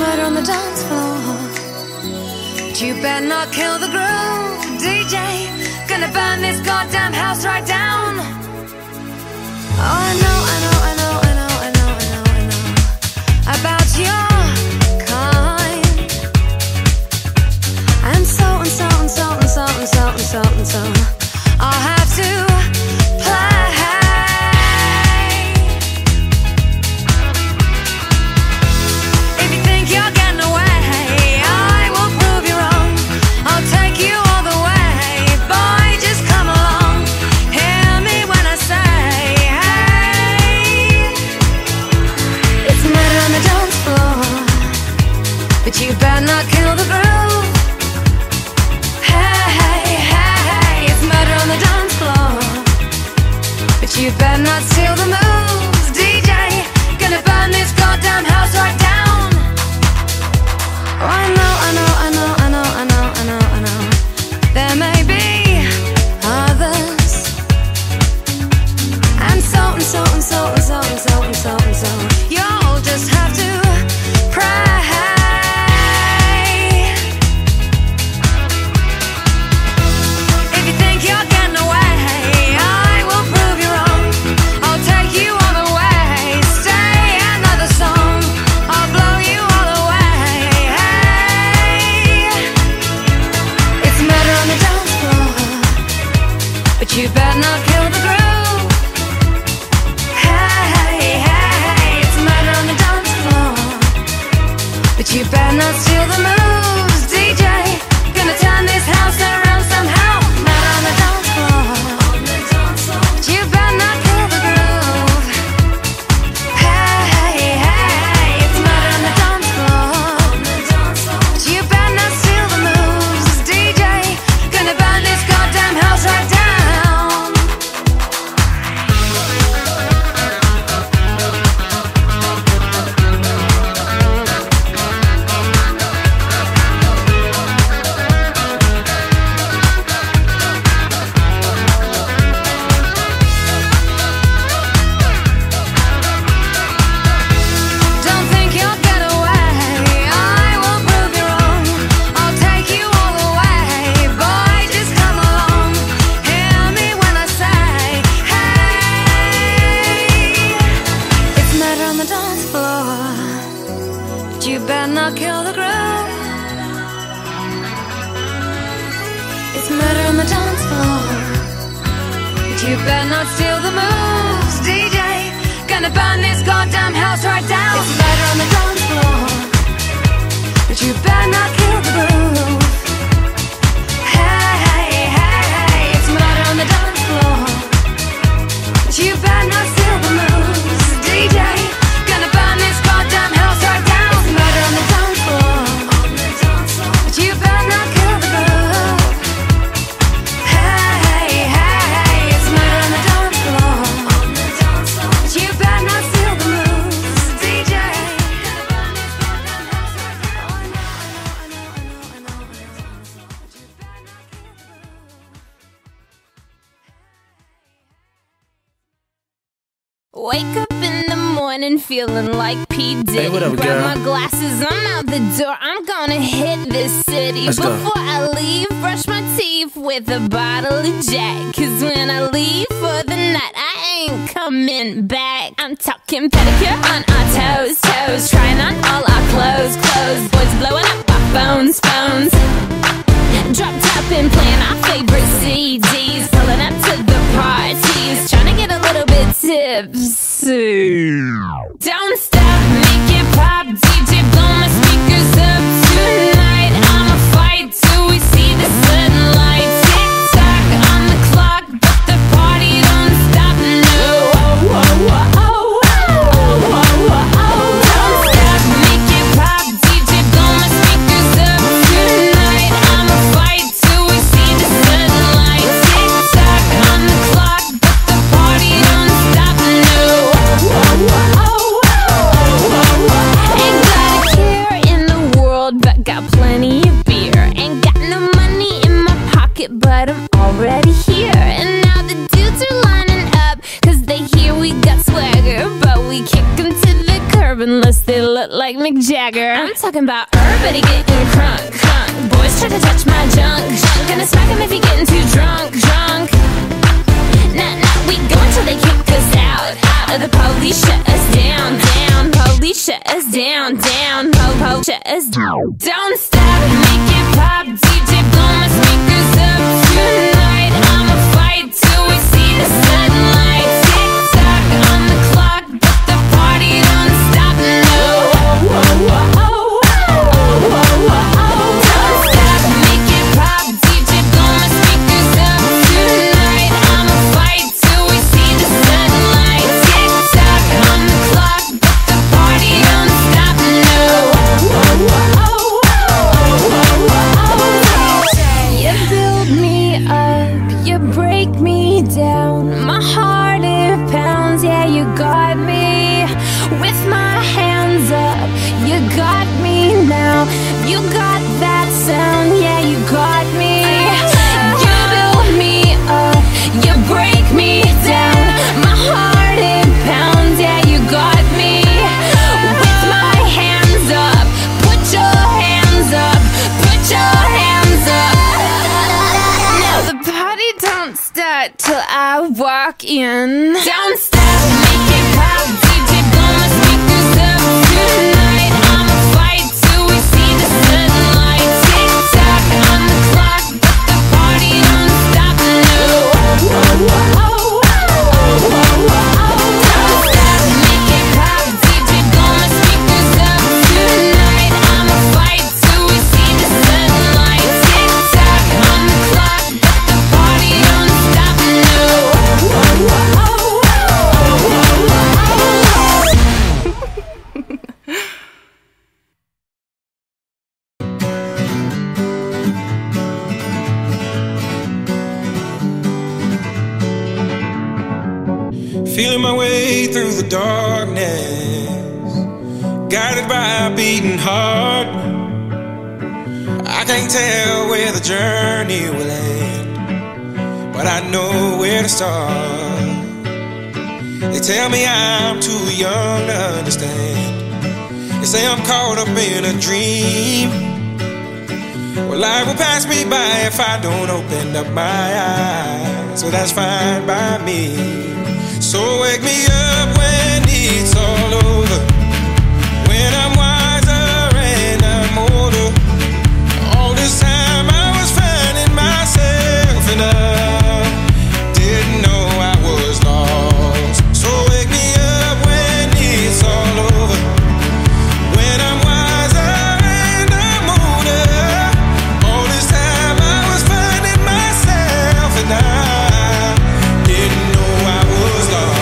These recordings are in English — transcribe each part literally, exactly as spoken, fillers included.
murder on the dance floor, but you better not kill the groove, D J. Gonna burn this goddamn house right down. Oh, I know, I know, I know, I know, I know, I know, I know about your kind. And so and so and so and so and so and so and so I'll have to play. If you think you're getting away, I will prove you wrong. I'll take you all the way. Boy, just come along. Hear me when I say, hey, it's murder on the dance floor, but you better not kill the groove. Hey, hey, hey, hey, it's murder on the dance floor, but you better not steal the moves, D J. Gonna burn this goddamn house right down. Oh, I know, I know, I know, I know, I know, I know, I know. There may be others, and so and so and so and so and so and so and so. You'll just have to pray. If you think you're getting away, I will prove you wrong. I'll take you all the way. Stay another song, I'll blow you all away. Hey, it's murder on the dance floor, but you better not kill the groove. Hey, hey, hey, it's murder on the dance floor, but you better not steal the moves, D J. Gonna turn this house around somehow. Murder on the dance floor, but you better not kill the groove. Hey, hey, hey, it's murder on the dance floor, but you better not steal the moves, D J. Gonna burn this goddamn house right down. Don't think you'll get away, I will prove you wrong. I'll take you all the way. Boy, just come along. Hear me when I say, hey, it's murder on the dance floor, but you better not kill the groove. It's murder on the dance floor, but you better not steal the moves, D J. Gonna burn this goddamn house right down. It's murder on the dance floor, but you better not kill the groove. Hey, hey, hey, hey, it's murder on the dance floor, but you better not steal the moves, D J. Gonna burn this goddamn house right down. It's murder on the dance floor, but you better not kill the groove. Hey, hey, hey, it's murder on the dance floor, but you better not steal the moves, D J. Gonna burn this goddamn house right down. Oh, I know, I know, I know, I know, I know, I know, but you better not kill the groove. Wake up in the morning feeling like P. Diddy. Hey, what up, Grab girl? my glasses, I'm out the door. I'm gonna hit this city. Let's go. Before I leave, brush my teeth with a bottle of Jack. Cause when I leave for the night, I ain't coming back. I'm talking pedicure on our toes, toes. Trying on all our clothes, clothes. Boys blowing up our phones, phones. Drop top and playing our favorite C Ds. Pulling up to the parties, trying to get a little bit tipsy. Don't stop, make it pop, D J blow my speakers up tonight. I'ma fight till we see the sunlight. Tick tock on the clock, but the party don't stop, no. Oh, oh, oh, oh, oh, oh, oh, oh. Don't stop, make it pop, D J blow my speakers up tonight. I'ma fight till we see the sunlight. Tick tock on the clock, but the party don't stop, no. Oh, oh, oh, oh. Ain't got a care in the world, but got plenty of beer. Ain't got no money in my pocket, but I'm already here. And now the dudes are lining up, cause they hear we got swagger. But we kick 'em to the curb unless they look like Mick Jagger. I'm talking about everybody getting crunk, crunk. Boys try to touch my junk, junk. Gonna smack him if he getting too drunk, drunk. Nah, nah, we go until they kick us out, out. Or the police shut us down, down. Police shut us down, down. Po, po, shut us down. Don't stop, make it pop. D J blow my speakers up tonight. I'ma fight till we see the sunlight. Tick tock on the clock, but the party don't stop. No. Oh, oh, oh, oh, oh, oh, oh. Don't stop, make it pop. D J blow my speakers up tonight. I'ma fight till we see the sunlight. Tick tock on the clock, but the party don't stop. No. Oh, oh, oh, oh, oh, oh. You build me up, you break me down. My heart it pounds, yeah, you got me. With my hands up, you got me now. You got that sound, yeah, you got me. You build me up, you break me down. My heart it pounds, yeah, you got me. With my hands up, put your hands up, put your hands up. Now the party don't start till I walk in. Don't stop, make it pop. D J blow my speakers up tonight. I'ma fight till we see the sunlight. Tick tock on the clock, but the party don't stop. No. Oh, oh, oh, oh, oh, oh, oh. Don't stop, make it pop. D J blow my speakers up tonight. I'ma fight till we see the sunlight. Tick tock on the clock, but the party don't stop. No. Oh, oh, oh, oh, oh, oh, oh. Feeling my way through the darkness, guided by a beating heart. I can't tell where the journey will end, but I know where to start. They tell me I'm too young to understand. They say I'm caught up in a dream. Well, life will pass me by if I don't open up my eyes, so that's fine by me. So wake me up when it's all over, when I'm wiser and I'm older. All this time I was finding myself and I didn't know I was lost. So wake me up when it's all over, when I'm wiser and I'm older. All this time I was finding myself and I didn't know I was lost.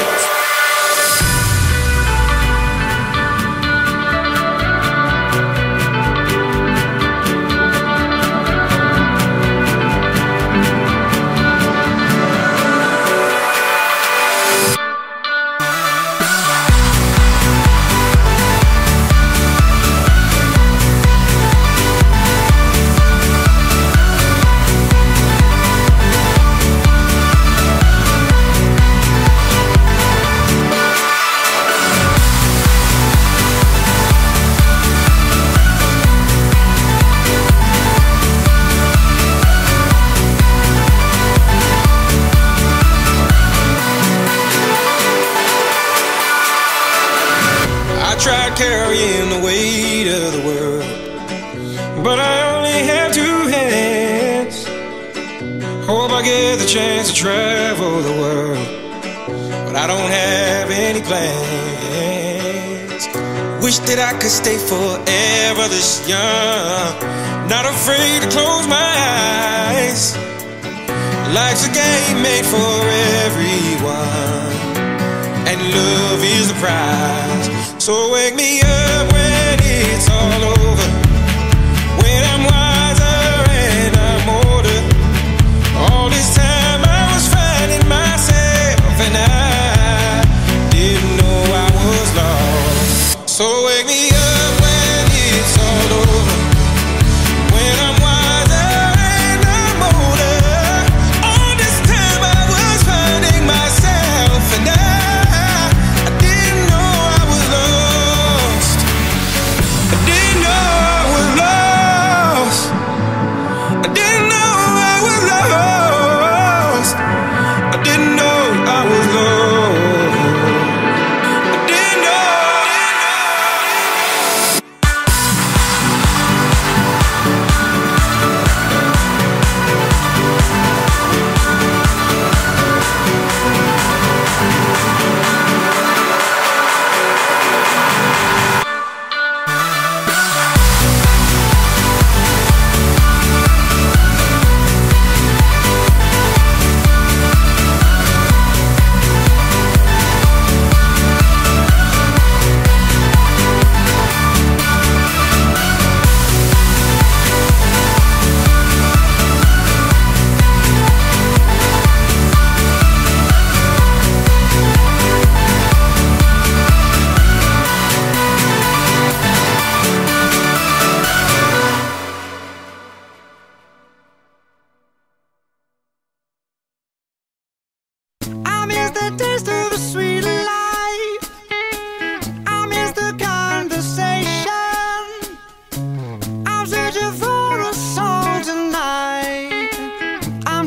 Tried carrying the weight of the world, but I only have two hands. Hope I get the chance to travel the world, but I don't have any plans. Wish that I could stay forever this young, not afraid to close my eyes. Life's a game made for everyone, and love is the prize. So wake me up when it's all over, when I'm wiser and I'm older. All this time I was finding myself and I didn't know I was lost. So wake me up when it's all over, when I'm wiser and I'm older. All this time I was finding myself and I I didn't know I was lost.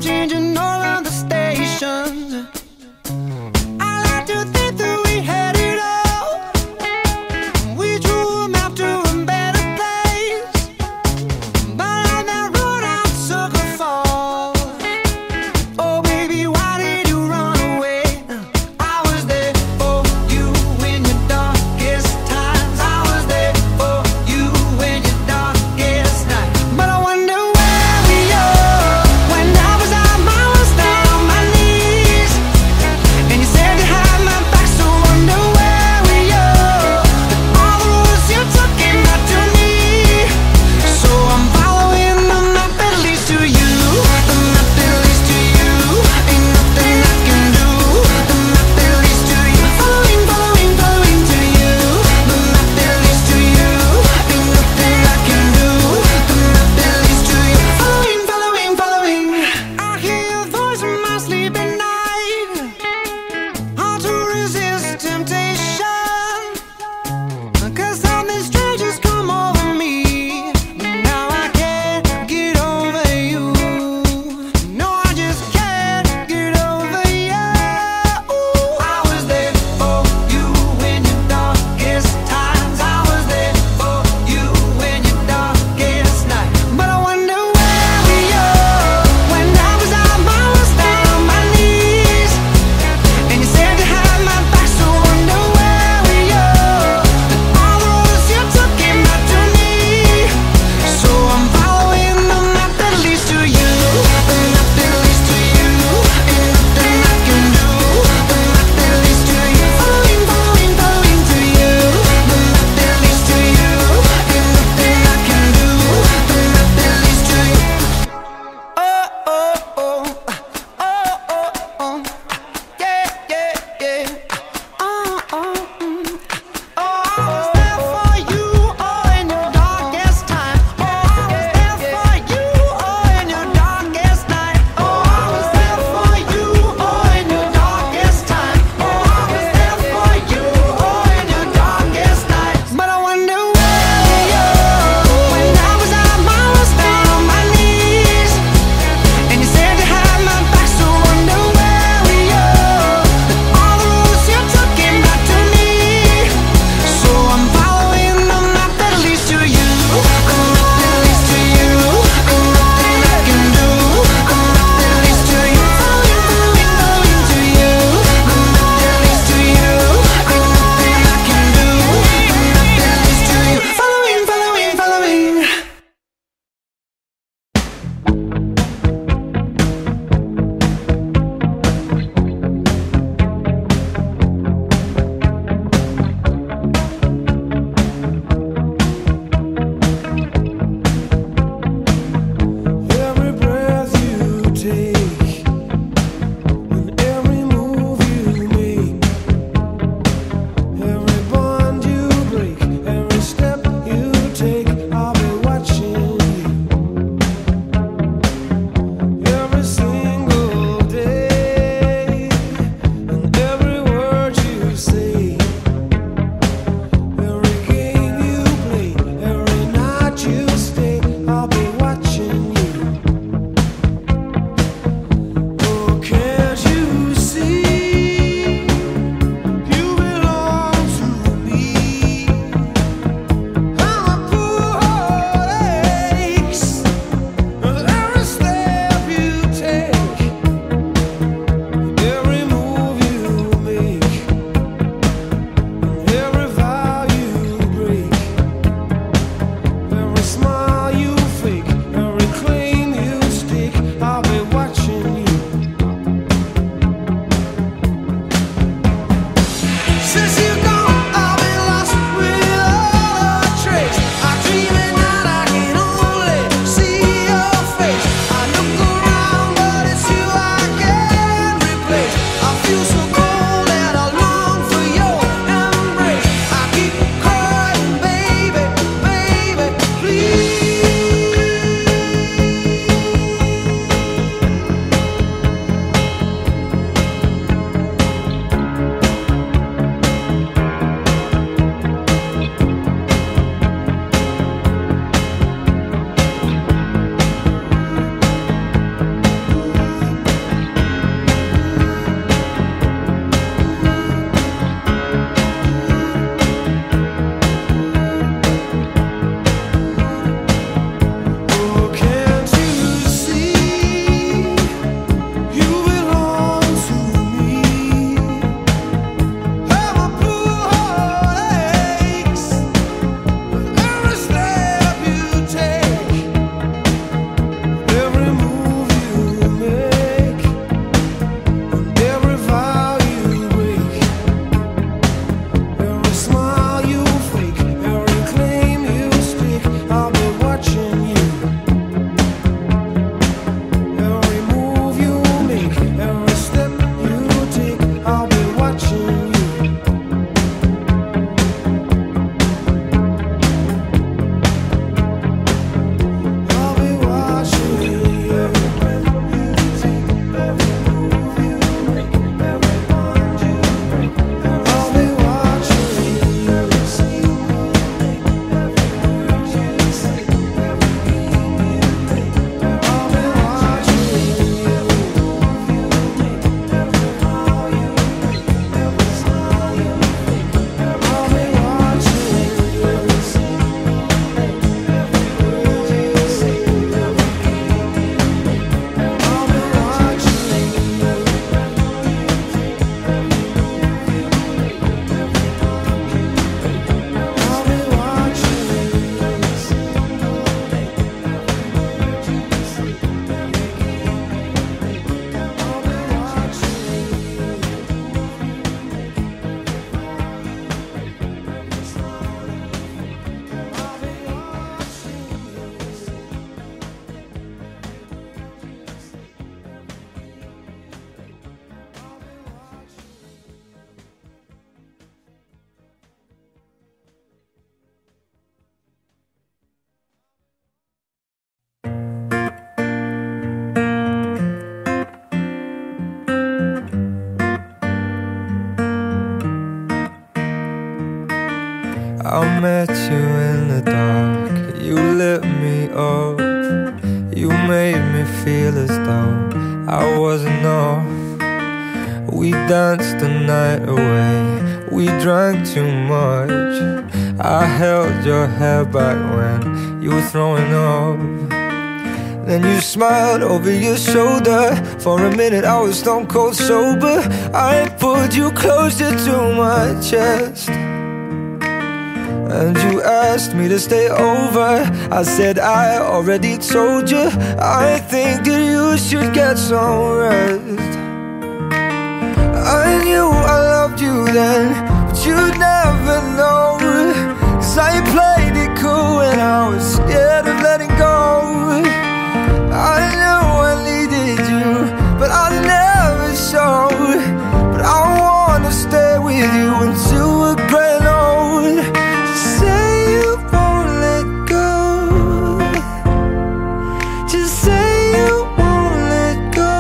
changing all of the stations. I like to think that we had it all. We drew a map to a better place, but on that road I took a fall. Oh baby, why did you run away? I was there for you in your darkest times. I was there for you in your darkest night. But I wonder where we are when I was out my I met you in the dark, you lit me up. You made me feel as though I wasn't off. We danced the night away, we drank too much. I held your hair back when you were throwing up. Then you smiled over your shoulder. For a minute I was stone cold sober. I pulled you closer to my chest, and you asked me to stay over. I said I already told you, I think that you should get some rest. I knew I loved you then, but you'd never know, 'cause I played it cool when I was scared of letting go. I knew I needed you, but I never showed. But I wanna stay with you until we're gray and old. Just say you won't let go. Just say you won't let go.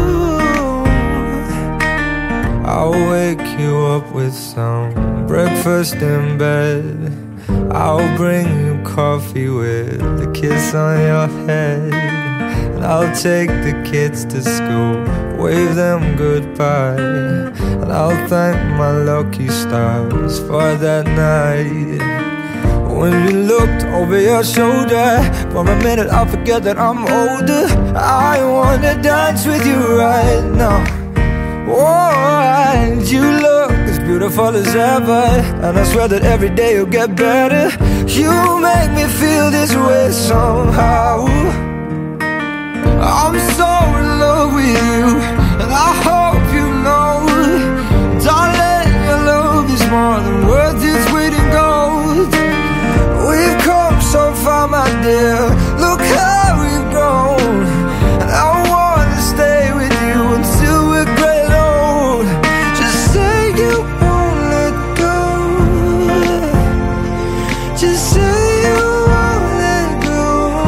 I'll wake you up with some breakfast in bed. I'll bring you coffee with a kiss on your head. And I'll take the kids to school, wave them goodbye. And I'll thank my lucky stars for that night. When you looked over your shoulder, for a minute I forget that I'm older. I wanna dance with you right now. Oh, and you look as beautiful as ever, and I swear that every day you'll get better. You make me feel this way somehow. I'm so in love with you, and I hope you know, darling, your love is more than worth its weight in gold. We've come so far, my dear, look how we've grown. And I wanna stay with you until we're gray and old. Just say you won't let go. Just say you won't let go.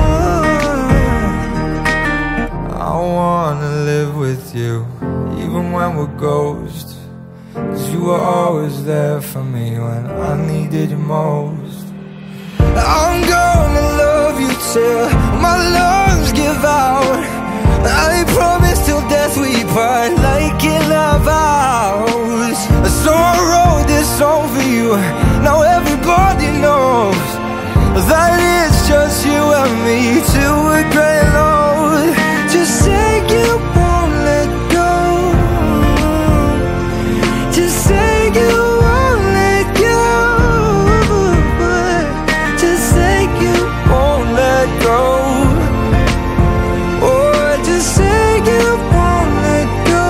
I wanna live with you, even when we're ghosts, 'cause you were always there for me when I needed you most. I'm gonna love you till my lungs give out. I promise till death we part, like in our vows. So I wrote this song for you, now everybody knows that it's just you and me till we're gray and old. Just say you won't let go. Just say you won't let go. Just say you won't let go. Oh, just say you won't let go.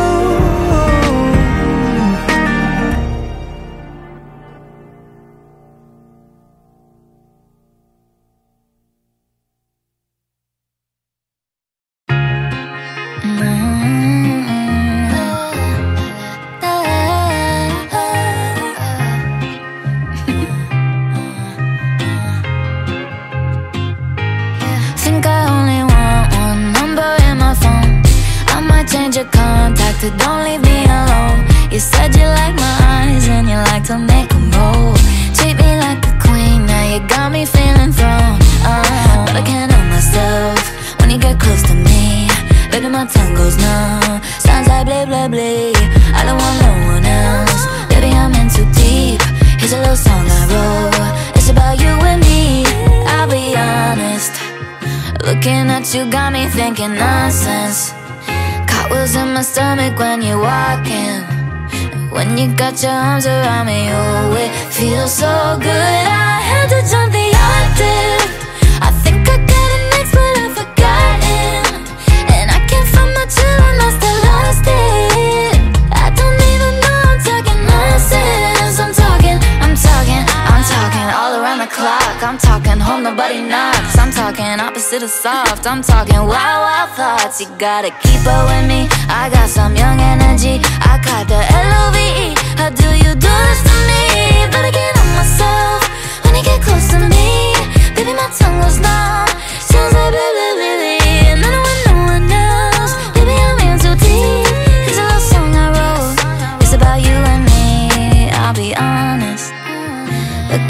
Think I only want one number in my phone. I might change your contact to don't leave me alone. You said you like my eyes and you like to make them roll. Treat me like a queen, now you got me feeling thrown. Oh, but I can't help myself when you get close to me. Baby, my tongue goes numb, sounds like blah blah blah. I don't want no one else, baby, I'm in too deep. Here's a little song I wrote, it's about you and me. I'll be honest, looking at you got me thinking nonsense. Cartwheels in my stomach when you're walking. When you got your arms around me, oh, it feels so good. I had to jump the octave. I think I got it next, but I've forgotten. And I can't find my chill and I still lost it. I don't even know I'm talking nonsense. I'm talking, I'm talking, I'm talking all around the clock. I'm talking home, nobody knocks. I'm talking opposite of soft. I'm talking wild, wild thoughts. You gotta keep up with me, I got some young energy. I caught the L O V E. How do you do this to me? But I can't help myself when you get close to me. Baby, my tongue goes numb, sounds like blah blah blah. And I don't want no one else, baby, I'm in too deep. Here's a little song I wrote, it's about you and me. I'll be honest, looking at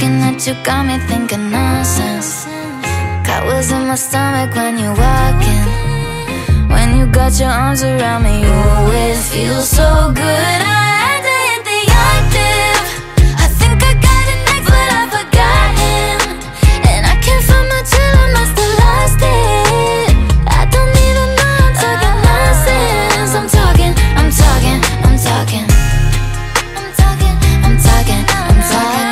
you got me thinking nonsense. Got wheels in my stomach when you walk in. When you got your arms around me, you always feel so good. I had to hit the octave. I think I got it next, but I forgot him. And I can't find my chill, I must have lost it. I don't even know, I'm talking nonsense. I'm talking, I'm talking, I'm talking. I'm talking, I'm talking, I'm talking.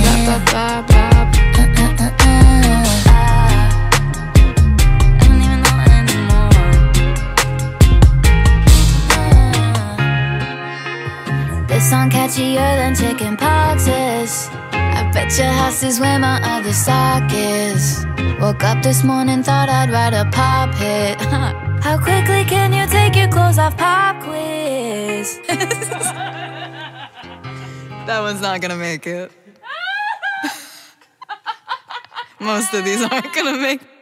This song catchier than chicken pox is. I bet your house is where my other sock is. Woke up this morning, thought I'd write a pop hit. How quickly can you take your clothes off? Pop quiz. That one's not gonna make it. Most of these aren't gonna make it.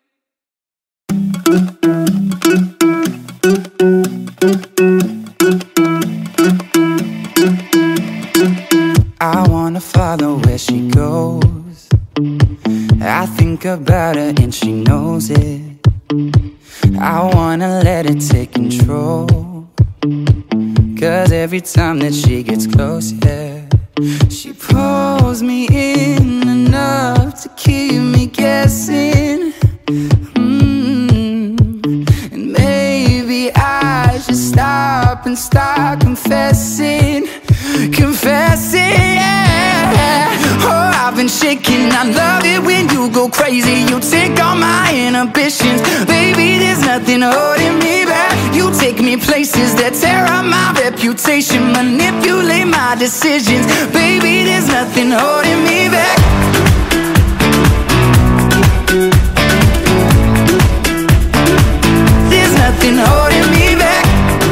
I wanna follow where she goes. I think about her and she knows it. I wanna let it take control. Cause every time that she gets close, yeah, she pulls me in enough to keep me guessing. mm. And maybe I should stop and start confessing. Confessing, yeah. Oh, I've been shaking. I love it when you go crazy. You take all my inhibitions. Baby, there's nothing holding me back. You take me places that tear up my reputation, manipulate my decisions. Baby, there's nothing holding me back. There's nothing holding me back.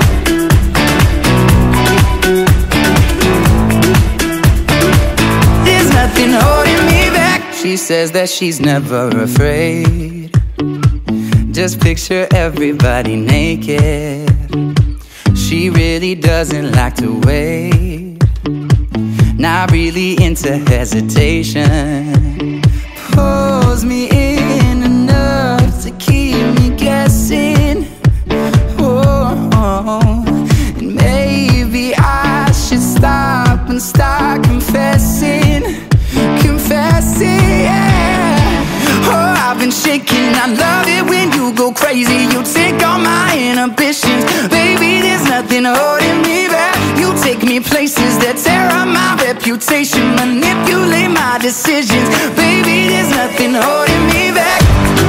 Nothing holding me back. She says that she's never afraid. Just picture everybody naked. She really doesn't like to wait. Not really into hesitation. Pulls me in enough to keep me guessing. Oh, and maybe I should stop and start confessing. Confessing, yeah. Oh, I've been shaking. I love it when you go crazy. You take all my inhibitions. Baby, there's nothing holding me back. You take me places that tear up my reputation, manipulate my decisions. Baby, there's nothing holding me back.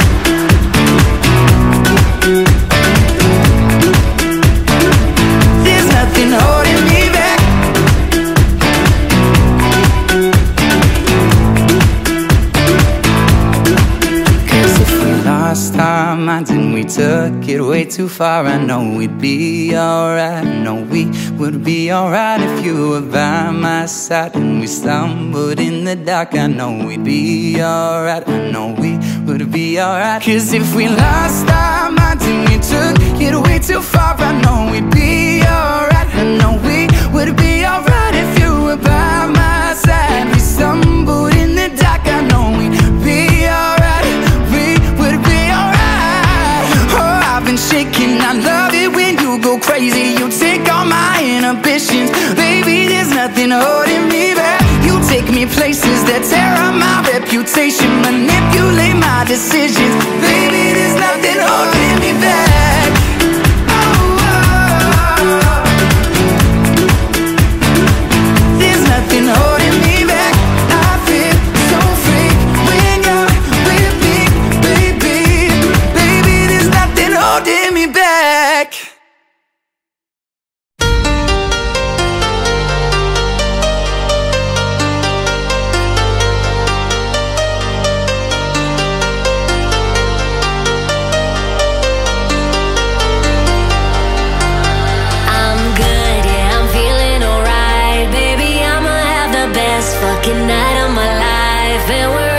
There's nothing holding me back. Lost our minds and we took it way too far. I know we'd be alright. I know we would be alright if you were by my side. And we stumbled in the dark. I know we'd be alright. I know we would be alright. Cause if we lost our minds and we took it way too far, I know we'd be alright. I know we would be alright if you were by my side. We stumbled in the dark. I know we'd be alright. Shaking, I love it when you go crazy. You take all my inhibitions. Baby, there's nothing holding me back. You take me places that tear up my reputation, manipulate my decisions. Baby, there's nothing holding me back. Oh, oh. There's nothing holding me back. I feel so free when you're with me, baby. Baby, there's nothing holding me back. I'm good, yeah, I'm feeling alright. Baby, I'ma have the best fucking night of my life. And we're